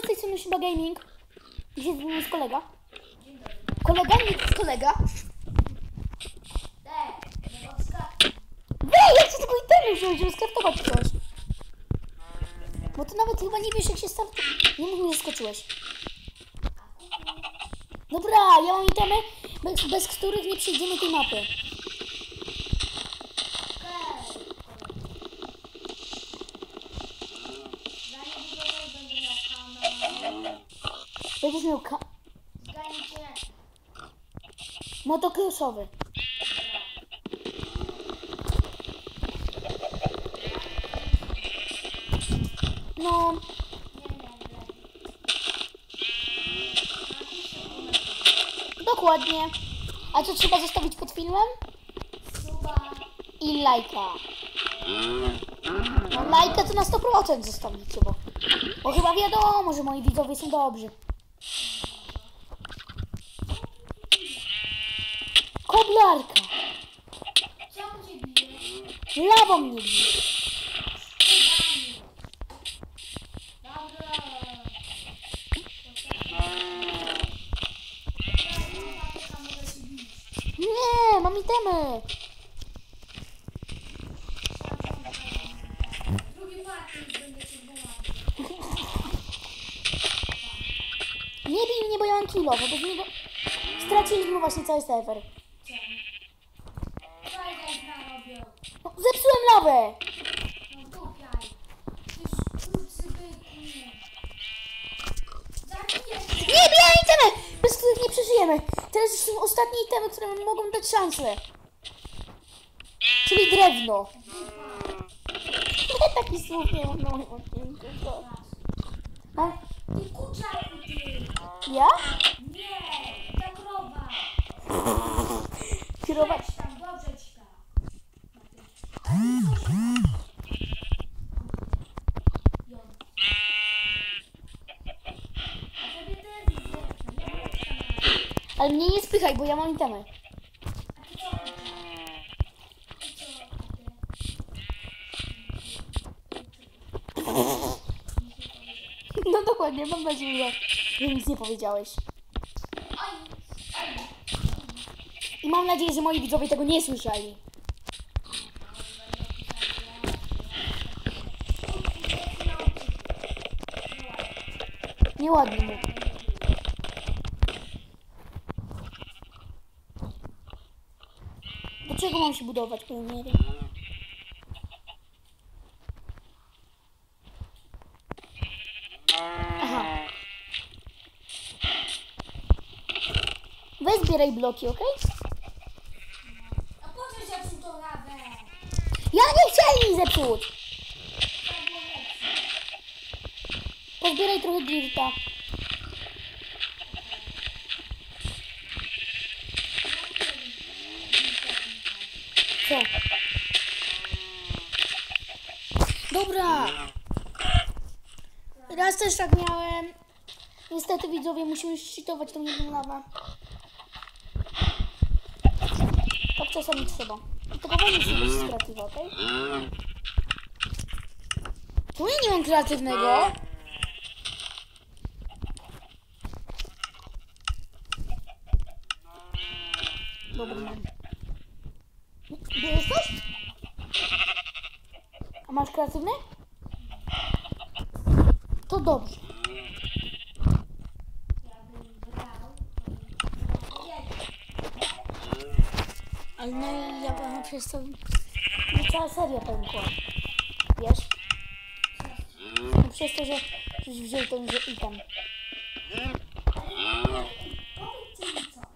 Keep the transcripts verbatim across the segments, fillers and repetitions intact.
dobry, z tej strony Shiba Gaming. Dzisiaj jest kolega. Kolega, nie jest kolega. Wej, jak ci tego itemy wziąć, żeby skraftować coś? Bo ty nawet chyba nie wiesz, jak się startuje. Nie mów mi, że skoczyłeś. Dobra, ja mam itemy, bez, bez których nie przejdziemy tej mapy. Będziesz miał ka... motocrossowy. No. Dokładnie. A co trzeba zostawić pod filmem? I lajka. No lajka to na sto procent zostawicie, bo, bo chyba wiadomo, że moi widzowie są dobrzy. Koblarka. Lawą mnie bije. Nie, mam itemy. Nie bij mnie, bo ja mam kilo, bo bez niego straciliśmy właśnie cały serwer. No, zepsułem lawę. Nie, bij itemy, bez których nie przeżyjemy. Teraz już są ostatnie itemy, które mogą dać szansę. Czyli drewno. Taki słów nie mam na moim odcinku. A? Ty kurczaku, ty! Ja? Nie, ta krowa! Kierować. Weź tam, dobrze ci tam. A tobie też zepnę, ja mam tam. Ale mnie nie spychaj, bo ja mam itemy. A ty co? Ty co? No dokładnie, mam nadzieję, że nic nie powiedziałeś. I mam nadzieję, że moi widzowie tego nie słyszeli. Nieładnie mu. Dlaczego mam się budować, bo ja nie wiem. Aha. Weź zbieraj bloki, okej? A po co zepsuł tą lawę? Ja nie chciałem jej zepsuć! To było lepsze. Pozbieraj trochę dirta. Co? Dobra! Raz też tak miałem. Niestety widzowie, musimy szczytować tą jedną lawę. Tak czasami trzeba. Tylko wolno się być kreatywa, okej? Tu ja nie mam kreatywnego. Dobra, mam. Bierzesz coś? A masz kreatywny? To dobrze. Ja bym brał. Ale no i ja bym przez to... No cała seria pękła. Wiesz? No przez to, że ktoś wziął ten że item. Powiedz mi co?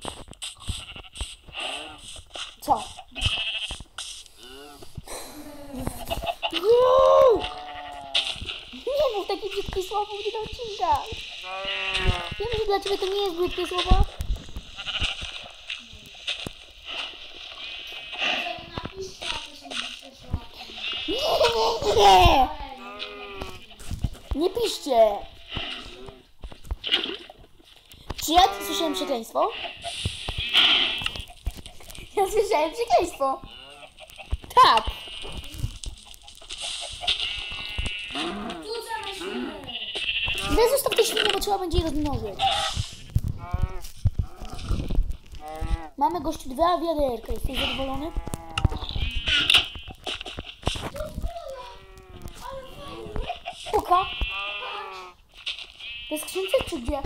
Co? Uuu! Nie mów taki brzydki słowo nie do odcinka. Wiem, że dla ciebie to nie jest brzydkie słowo. Napiszcie, jakie są brzydkie słowa. Nie, nie, nie! Nie piszcie! Czy ja słyszałem przekleństwo? Ja słyszałem przekleństwo. Tak. Tu zamyślimy. Nie zostaw te świnie, bo trzeba będzie je rozmnożyć. Mamy gościu dwa wiaderka. Jesteś zadowolony? Puka. To skrzynce czy gdzie?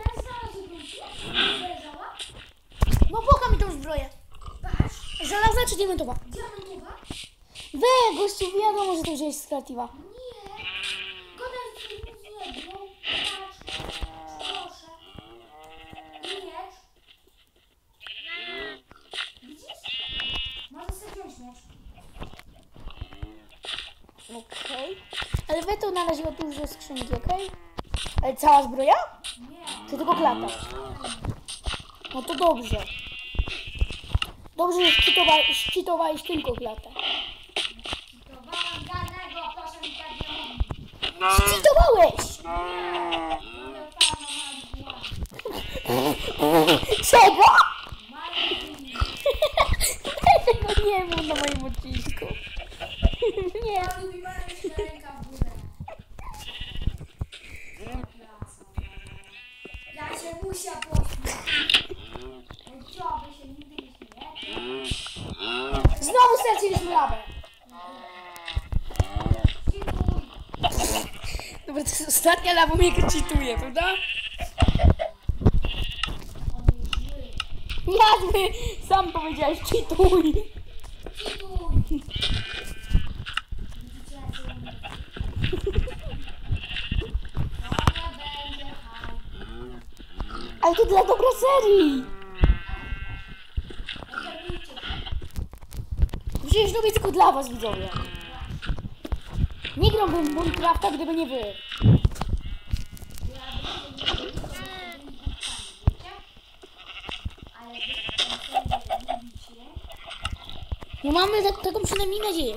No puka mi tą zbroję. Żelazna czy diamentowa? Diamentowa? We, gościu, wiadomo, że to wziąłeś z kreatywa. Nie. Godaj ci nic nie było. Patrz. Proszę. Miecz. Widzisz? Możesz sobie wziąć miecz. Okej. Ale we to należy dużo skrzynki, okej? Ale cała zbroja? Nie. Czy tylko klata? No to dobrze. Dobrze, że szczytowa- szczytowałeś tylko klatę. To wam danego, proszę mi tak nie mówić. Szczytowałeś! Moja pana ma dwa. Czego? Malwi. Tego nie mów na moim odcisku. Nie. Ja lubi mężczyzn ręka w górę. Ja się muszę pośmiać. Chciałby się nigdy nie śmiać. Znowu straciliśmy lawę. Dziękuję. Dobra, to jest ostatnia lawa, mnie cheatuje, prawda? On jest zły. Jadły! Sam powiedziałeś, cheatuj. Dziękuję. Widzicie, jak to umie. Ona będzie haj. Ale to dla dobra serii. Ogarnijcie się. Przecież robię tylko dla was, widzowie. Nie grałbym w Minecrafta, gdyby nie wy. Ja bym się nie lubił, to byście byli głupkami, wiecie? Ale wy ten serię lubicie. No mamy tak, taką przynajmniej nadzieję.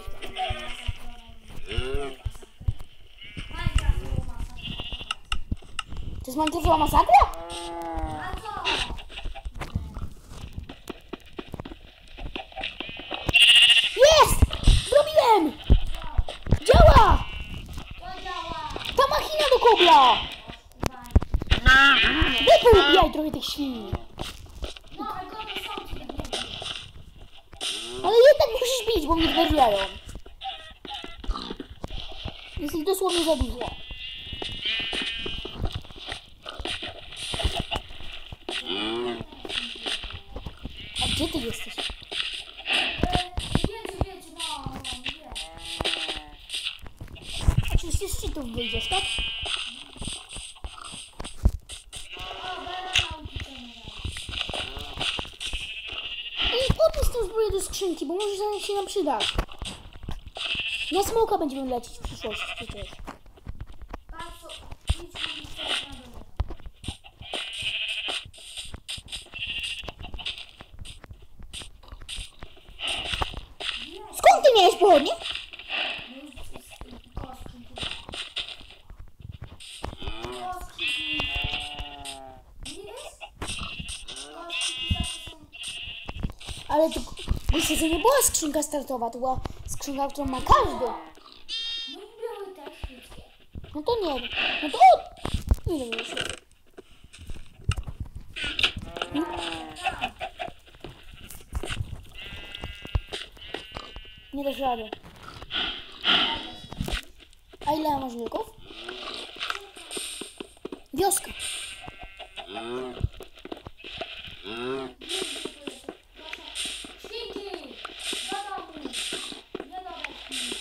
Minecraft to masakra. To jest Minecraftowa masakra? A co? Jest! Zrobiłem! Działa! To działa. Ta machina do kobla! Kubanie. Nie poubijaj trochę tych świni. No, ale one są ci biedne. Ale jednak musisz bić, bo mnie zbawiają. Jest ich dosłownie za dużo. A gdzie ty jesteś? E, Wiecie, wiecie, no, no, wie. Oczywiście z cheatów wyjdziesz, tak? O, będę nauczycielem. I podnieś tę zbroję do skrzynki, bo może się nam przydać. Na smoka będziemy lecieć w przyszłości przecież. Bardzo, idź mi coś na dole. Skąd ty miałeś pochodnie? No już z- z- kostki tutaj. Kostki. Nie jest? Kostki zawsze są... Ale to, myślę, że nie była skrzynka startowa, to była skrzynka, którą ma każdy. No i były też wszystkie. No to nie wiem. No to nie wiem już. Nie dasz rady. A ile masz wilków? Wioska. Świnki! Do domu! Nie do świni.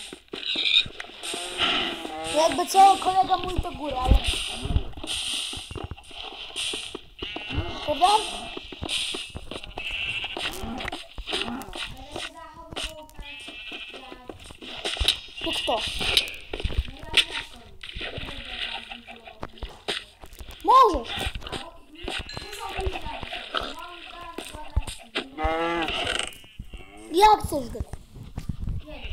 Jakby co, kolega mój to góra, ale... Prawda? Będę się zachowywał tak jak... To kto? No jak ja stoi. Nie będę tam dużo... Możesz. Albo muszą być tak. Mam tak składać. Jak chcesz grać? Nie wiem.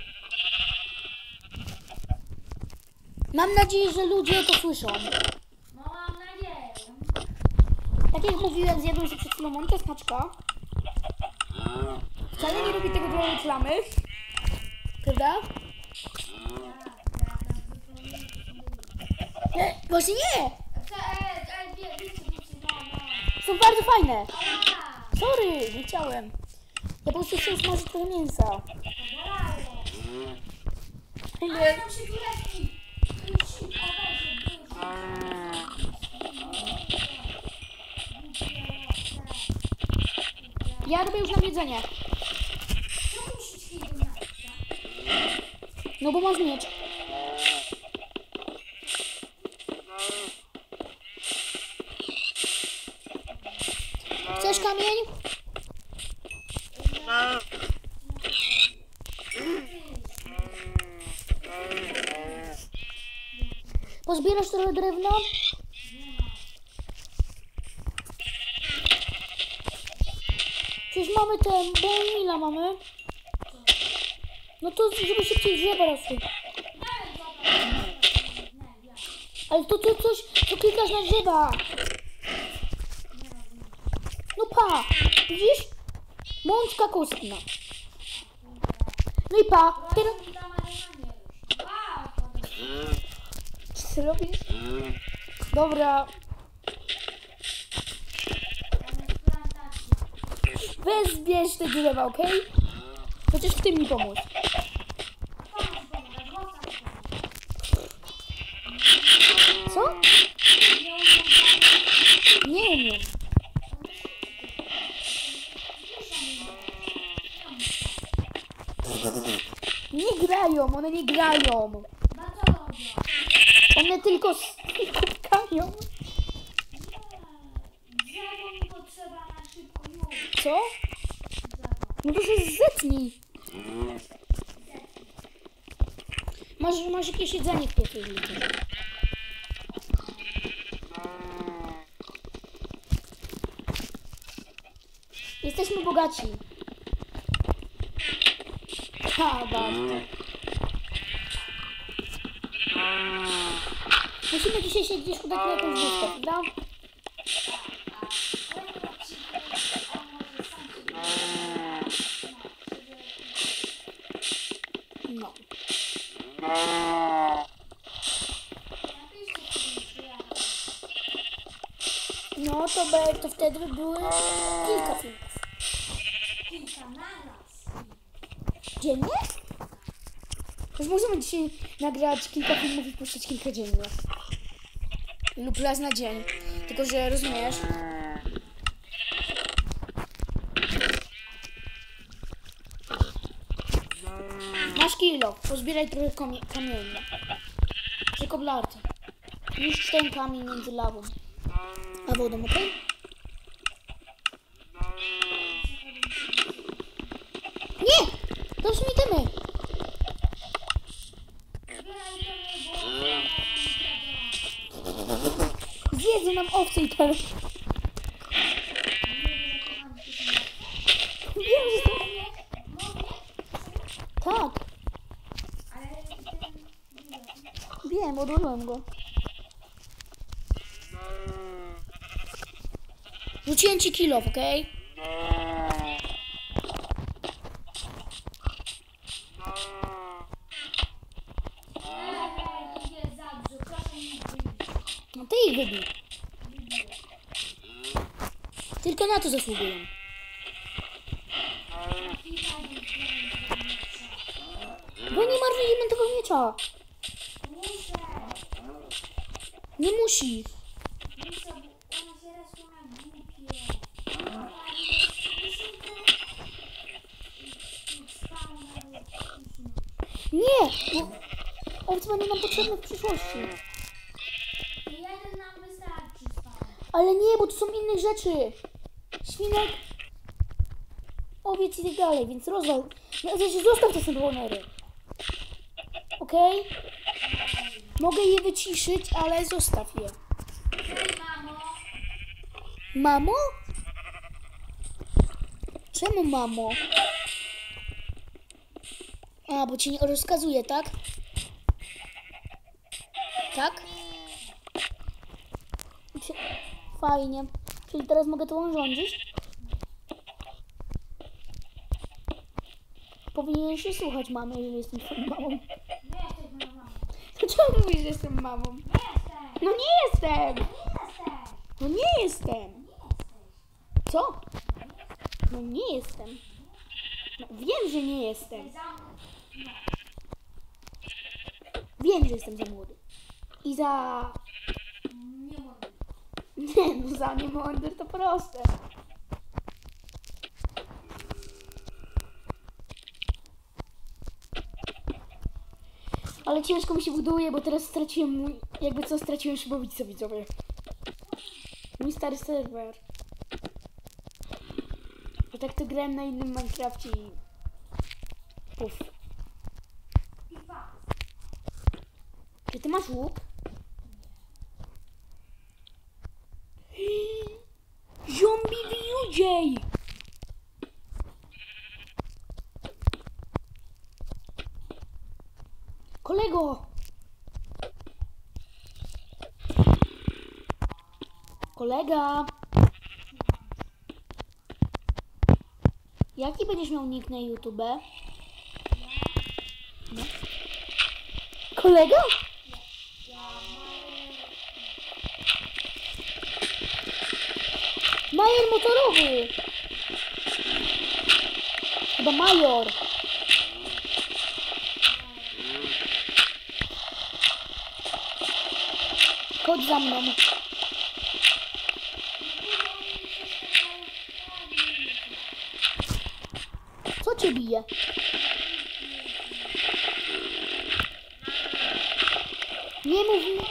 Mam nadzieję, że ludzie to słyszą. No mam nadzieję. Tak jak mówiłem, zjadłem się przed chwilą mąkę smaczka. Wcale nie lubię tego dla reklamy. Prawda? Tak, tak, tak. Nie, właśnie nie! Chcę, e, e, wie, wiecie, wiecie, no, no. Są bardzo fajne. Ale tak, Sorry, nie chciałem. Ja po prostu chcę smażyć trochę mięsa. to bolało. Ale Nie. tam się tureczki. Kruci, o Ja robię już nam jedzenie. Co musisz jedenasta? No bo masz miecz. Chcesz kamień? Pozbierasz trochę drewna? Przecież mamy ten, bo mila mamy. No to żeby szybciej drzewa rosły. Ale to, to coś, co klikasz na drzewa. No pa, widzisz? Mączka kostna. No i pa, teraz... Co ty robisz? Dobra. Weź zbierz te drzewa, okej? Chociaż w tym mi pomóż. Co? Nie umiem. Nie grają, one nie grają. One tylko spotkają. Co? No to się zetnij. Masz, masz jakieś jedzenie w piecu. Jesteśmy bogaci. Ha, bardzo. Musimy dzisiaj się gdzieś udać na jakąś wyspę, prawda? No. No to, by, to wtedy by były kilka filmów. Kilka naraz. Dziennie? Już możemy dzisiaj nagrać kilka filmów i puszczać kilka dziennie. Lub raz na dzień. Tylko, że rozumiesz? Masz kilo. Pozbieraj trochę kamie kamieni. Przy koblarce. Niszcz ten kamień między lawą a wodą, okej? Nie! To już mi dymy. Zjedzą nam owce i teraz. Wiem, że to... Tak, wiem, odłożyłem go. Rzuciłem ci kilo, okej? No ty ich wybij. Tylko na to zasługują. Bo nie marnujemy tego miecza. Nie musisz. Nie, bo owce będą nam potrzebne w przyszłości. Jeden nam wystarczy spał. Ale nie, bo to są inne rzeczy. Świnek, owiec i tak dalej, więc rozwal. No, znaczy zostaw te symbolery. Okej? Mogę je wyciszyć, ale zostaw je. Mamo, Mamo? Czemu mamo? A, bo ci nie rozkazuje, tak? Tak? Fajnie. Czyli teraz mogę to rządzić? Powinieneś się słuchać mamy, jeżeli jestem twoją mamą. nie jesteś moją mamą. To czemu mówisz, że jestem mamą? Nie jestem. No nie jestem! Jesteś! No nie jestem! Jesteś! Co? No nie jestem. No, wiem, że nie jestem. Za... Wiem, że jestem za młody. I za... Nie mogę. Nie, no za mnie mądry to proste. Ale ciężko mi się buduje, bo teraz straciłem mój... Jakby co, straciłem szybowicę, widzowie. Mój stary serwer. Bo tak to grałem na innym Minecrafcie i... Puf. I fakt. Czy ty masz łuk? Zombie wyjudziej! Kolego! Kolega! Jaki będziesz miał nick na YouTube? No. Kolega? Major motorowy! Chyba major! Chodź za mną. Co cię bije? Nie mów mi.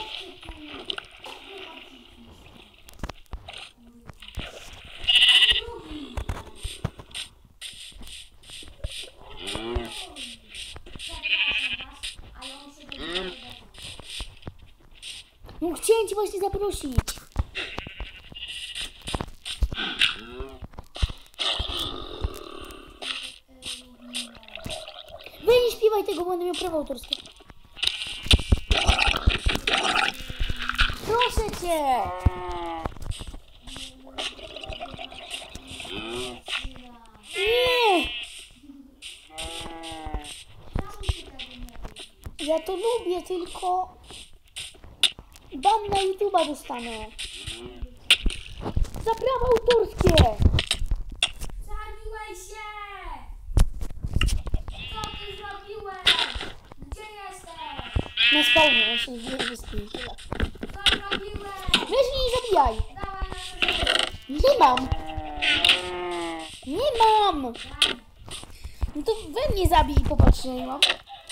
No chciałem cię właśnie zaprosić. Wy nie śpiewaj tego, bo będę miał prawo autorskie. Proszę cię! Nie! Ja to lubię, tylko ban na YouTube'a dostanę. Za prawa autorskie! Zabiłeś się! Co ty zrobiłeś? Gdzie jesteś? Na spawnie, ja się nie wyspij tyle. Co zrobiłeś? Weź mnie nie zabijaj! Dawaj na sobie. Nie mam! Nie mam! No to we mnie zabij i popatrz, że nie mam.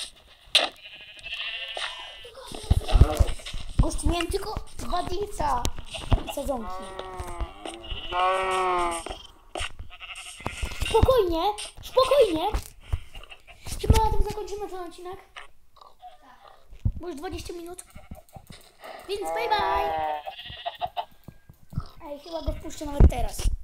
Gościu, miałem tylko dwa dilca i sadzonki. Spokojnie, spokojnie. Chyba na tym zakończymy ten odcinek. Bo już dwadzieścia minut. Więc bye bye. Ej, chyba go wpuszczę nawet teraz.